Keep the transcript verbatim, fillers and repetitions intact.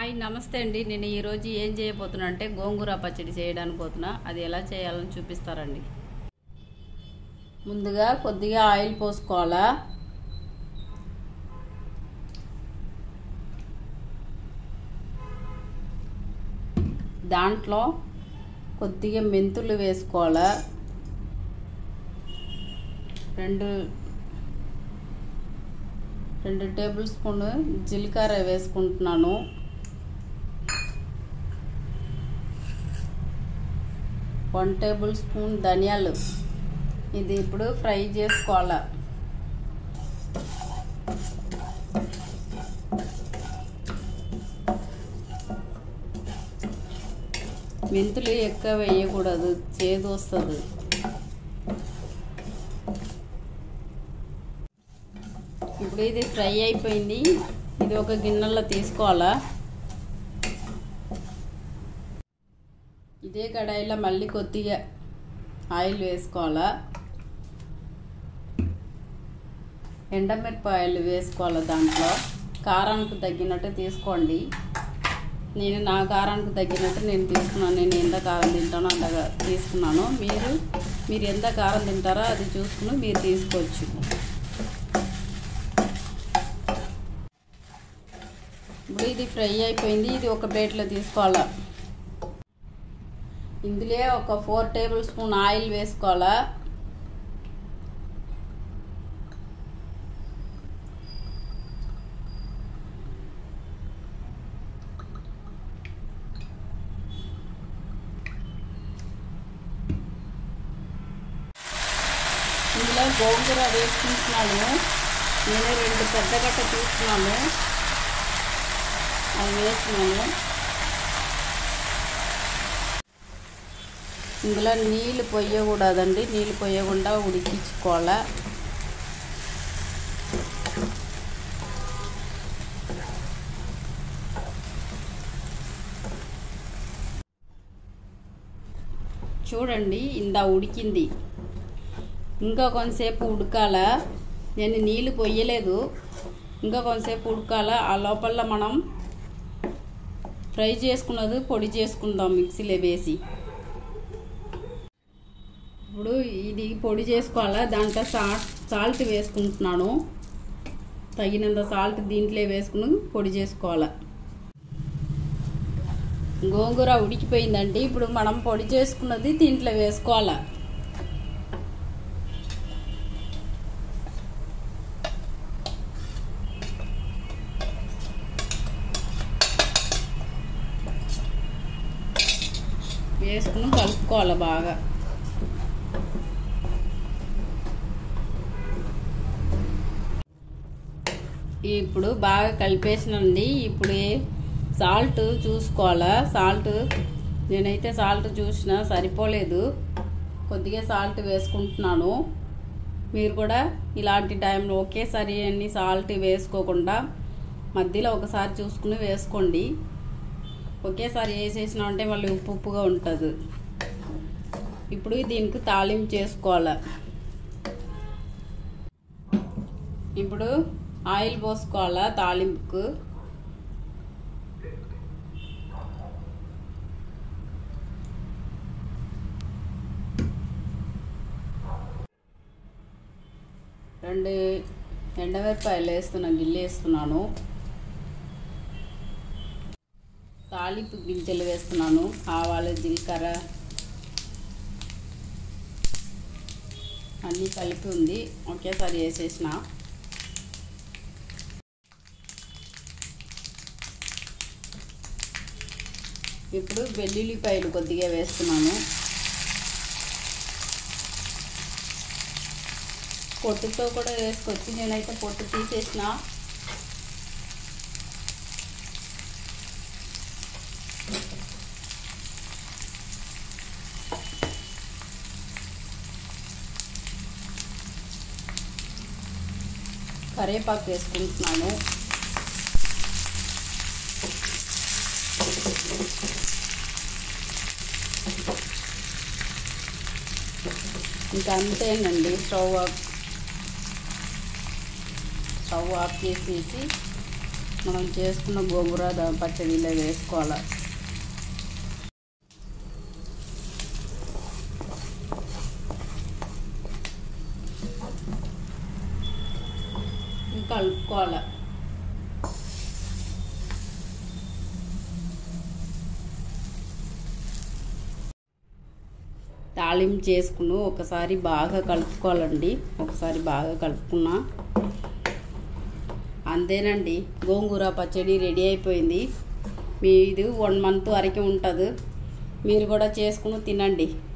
Hi నమస్తే అండి. నేను ఈరోజు ఏం చేయబోతున్నా అంటే గోంగూర పచ్చడి చేయడానికి పోతున్నా. అది ఎలా చేయాలని చూపిస్తారండి. ముందుగా కొద్దిగా ఆయిల్ పోసుకోవాలా. దాంట్లో కొద్దిగా మెంతులు వేసుకోవాలా. రెండు రెండు టేబుల్ స్పూన్ జీలకర్ర వేసుకుంటున్నాను. వన్ టేబుల్ స్పూన్ ధనియాలు. ఇది ఇప్పుడు ఫ్రై చేసుకోవాలా. మెంతులు ఎక్కువ వేయకూడదు, చేదు వస్తుంది. ఇప్పుడు ఇది ఫ్రై అయిపోయింది. ఇది ఒక గిన్నెలో తీసుకోవాలా. ఇదే కడాయిలో మళ్ళీ కొద్దిగా ఆయిల్ వేసుకోవాలా. ఎండమిరపకాయలు వేసుకోవాలి. దాంట్లో కారానికి తగ్గినట్టు తీసుకోండి. నేను నా కారానికి తగ్గినట్టు నేను తీసుకున్నాను. నేను ఎంత కారం తింటానో అంతగా తీసుకున్నాను. మీరు మీరు ఎంత కారం తింటారో అది చూసుకుని మీరు తీసుకోవచ్చు. ఇప్పుడు ఇది ఫ్రై అయిపోయింది. ఇది ఒక ప్లేట్లో తీసుకోవాలా. ఇందులో ఒక ఫోర్ టేబుల్ స్పూన్ ఆయిల్ వేసుకోవాలా. ఇందులో గోంగూర వేసుకుంటున్నాను. నేను రెండు పెద్ద గట్ట తీసుకున్నాను, అది వేస్తున్నాను. ఇందులో నీళ్ళు పొయ్యకూడదండి. నీళ్ళు పొయ్యకుండా ఉడికించుకోవాలా. చూడండి, ఇందా ఉడికింది. ఇంకా కొంతసేపు ఉడకాల. నేను నీళ్ళు పొయ్యలేదు, ఇంకా కొంతసేపు ఉడకాల. ఆ లోపల మనం ఫ్రై చేసుకున్నది పొడి చేసుకుందాం మిక్సీలో వేసి. ఇప్పుడు ఇది పొడి చేసుకోవాలా. దాంట్లో సాల్ట్ సాల్ట్ వేసుకుంటున్నాను. తగినంత సాల్ట్ దీంట్లో వేసుకుని పొడి చేసుకోవాలా. గోంగూర ఉడికిపోయిందండి. ఇప్పుడు మనం పొడి చేసుకున్నది దీంట్లో వేసుకోవాలా. వేసుకుని కలుపుకోవాలి బాగా. ఇప్పుడు బాగా కలిపేసినండి. ఇప్పుడు సాల్ట్ చూసుకోవాలా. సాల్ట్ నేనైతే సాల్ట్ చూసిన సరిపోలేదు, కొద్దిగా సాల్ట్ వేసుకుంటున్నాను. మీరు కూడా ఇలాంటి టైంలో ఒకేసారి అన్ని సాల్ట్ వేసుకోకుండా మధ్యలో ఒకసారి చూసుకుని వేసుకోండి. ఒకేసారి వేసేసినామంటే మళ్ళీ ఉప్పు ఉప్పుగా ఉంటుంది. ఇప్పుడు దీనికి తాలింపు చేసుకోవాలి. ఇప్పుడు ఆయిల్ పోసుకోవాలా తాలింపుకు. రెండు ఎండమిరపకాయలు వేస్తున్నాను, గిల్లి వేస్తున్నాను. తాలింపు గింజలు వేస్తున్నాను. ఆవాలు, జీలకర్ర అన్నీ కలిపి ఉంది, ఒకేసారి వేసేసిన. ఇప్పుడు వెల్లుల్లిపాయలు కొద్దిగా వేస్తున్నాను. పొట్టుతో కూడా వేసుకోవచ్చు, నేనైతే పొట్టు తీసేసిన. కరివేపాకు వేసుకుంటున్నాను. ఇంకా అంతేనండి. స్టవ్ ఆఫ్ స్టవ్ ఆఫ్ చేసేసి మనం చేసుకున్న గోంగూర పచ్చడిలో వేసుకోవాలి. కలుపుకోవాలి. తాలింపు చేసుకుని ఒకసారి బాగా కలుపుకోవాలండి. ఒకసారి బాగా కలుపుకున్నా అంతేనండి, గోంగూర పచ్చడి రెడీ అయిపోయింది. మీది వన్ మంత్ వరకు ఉంటుంది. మీరు కూడా చేసుకుని తినండి.